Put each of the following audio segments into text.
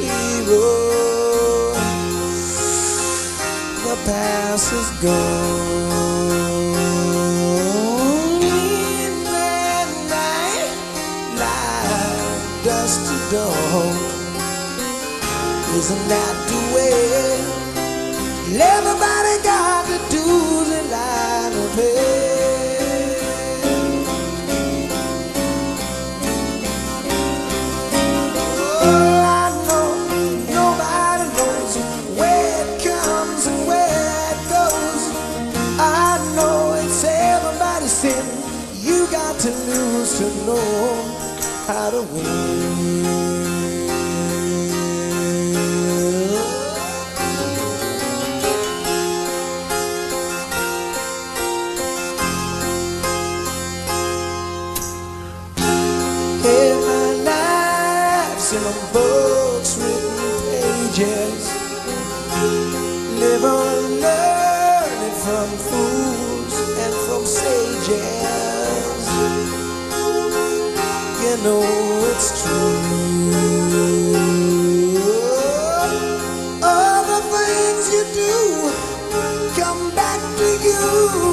hero. The past is gone. In the night, like dust to dawn. Isn't that the way? Everybody got the dues in line to pay. Oh, I know nobody knows where it comes and where it goes. I know it's everybody's sin. You got to lose to know how to win. In the books, written pages, live on learning from fools and from sages. You know it's true. All the things you do come back to you.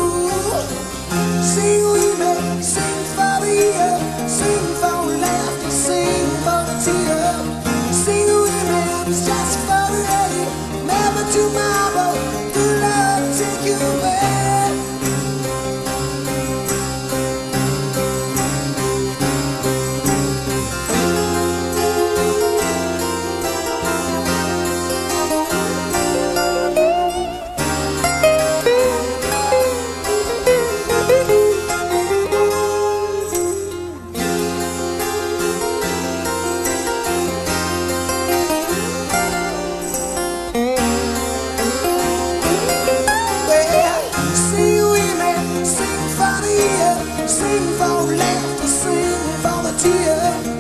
Sing we may sing for the year, sing for laughter, sing for the tear. Sing women just for the day, never tomorrow. Good love take you away. Sing for laughter, sing for the tear.